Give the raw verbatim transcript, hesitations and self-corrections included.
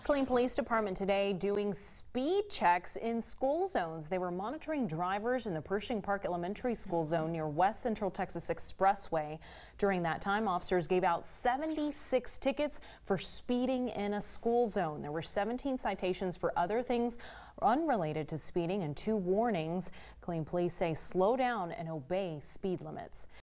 Killeen Police Department today doing speed checks in school zones. They were monitoring drivers in the Pershing Park Elementary School zone near West Central Texas Expressway. During that time, officers gave out seventy-six tickets for speeding in a school zone. There were seventeen citations for other things unrelated to speeding and two warnings. Killeen Police say slow down and obey speed limits.